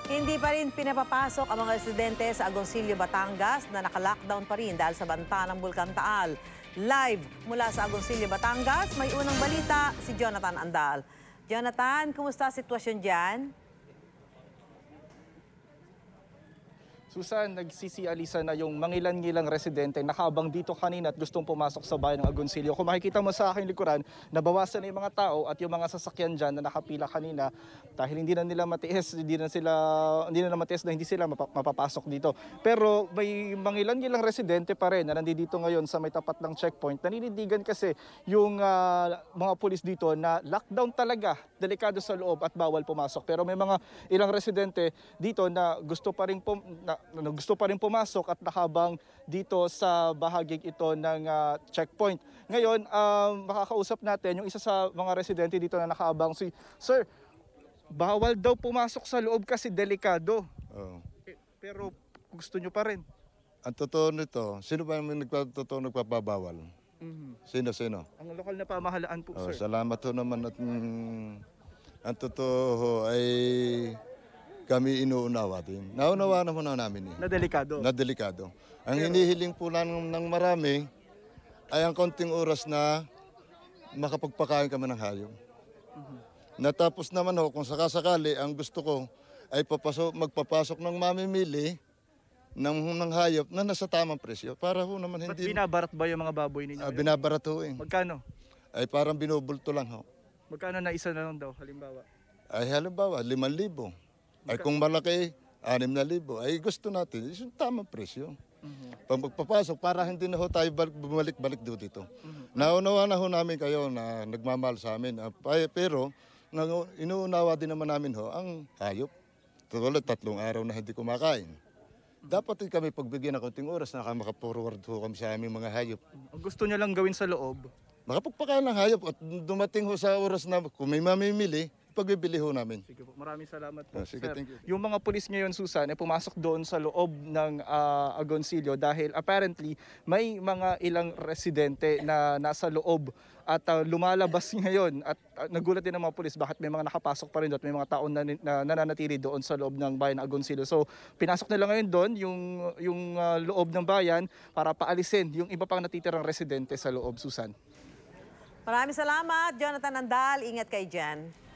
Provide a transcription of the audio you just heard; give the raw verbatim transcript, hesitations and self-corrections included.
Hindi pa rin pinapapasok ang mga residente sa Agoncillo, Batangas na naka-lockdown pa rin dahil sa banta ng Bulkan Taal. Live mula sa Agoncillo, Batangas, may unang balita si Jonathan Andal. Jonathan, kumusta sitwasyon dyan? Susan, nagsisialisa na yung mangilan-ngilang residente nakabang dito kanina at gustong pumasok sa bayan ng Agoncillo. Kung makikita mo sa aking likuran, nabawasan na yung mga tao at yung mga sasakyan dyan na nakapila kanina dahil hindi na nila matiis, hindi na sila hindi na matiis na hindi sila mapapasok dito. Pero may mangilan-ngilang residente pa rin na nandito ngayon sa may tapat ng checkpoint. Naninindigan kasi yung uh, mga pulis dito na lockdown talaga, delikado sa loob at bawal pumasok. Pero may mga ilang residente dito na gusto pa rin pum na gusto pa rin pumasok at nakabang dito sa bahagig ito ng uh, checkpoint. Ngayon, um, makakausap natin yung isa sa mga residente dito na nakabang. Si Sir, bawal daw pumasok sa loob kasi delikado. Oh. Eh, pero gusto nyo pa rin. Ang totoo nito, sino ba yung nagtotoo nagpapabawal? Mm-hmm. Sino, sino? Ang lokal na pamahalaan po, Oh, sir. salamat ho naman at mm, ang totoo ay kami inuunawa din. Naunawa naman na namin eh. Na delikado. Na delikado. Ang hinihiling po lang ng marami ay ang konting oras na makapagpakain kami ng hayop. Mm-hmm. Natapos naman ho, kung sakasakali, ang gusto ko ay papasok, magpapasok ng mamimili ng, ng hayop na nasa tamang presyo. Para ho naman Ba't hindi... binabarat ba yung mga baboy ninyo? Uh, binabarat ho eh. Magkano? Ay parang binubulto lang ho. Magkano na isa na lang daw, halimbawa? Ay halimbawa, limang libo. Ay kung malaki, anim na libo. Ay gusto natin, yung tamang presyo. Mm-hmm. Pag magpapasok, para hindi na ho tayo bumalik-balik do dito. Mm-hmm. Naunawa na ho namin kayo na nagmamahal sa amin. Uh, pero inuunawa din naman namin ho ang hayop. Tulad tatlong araw na hindi kumakain. Dapat din kami pagbigyan ng konting oras na makapurward ho kami sa aming mga hayop. Ang gusto niya lang gawin sa loob? Makapagpakain ng hayop at dumating ho sa oras na kung may mamimili, pagbibili ho namin. Sige po, maraming salamat po. Oh, sige, sir. thank you. Yung mga pulis ngayon, Susan, ay pumasok doon sa loob ng uh, Agoncillo dahil apparently may mga ilang residente na nasa loob at uh, lumalabas ngayon at uh, nagulat din ng mga pulis bakit may mga nakapasok pa rin doon at may mga tao na, na nananatili doon sa loob ng bayan ng Agoncillo. So pinasok nila ngayon doon yung, yung uh, loob ng bayan para paalisin yung iba pang natitirang residente sa loob, Susan. Maraming salamat, Jonathan Andal. Ingat kayo dyan.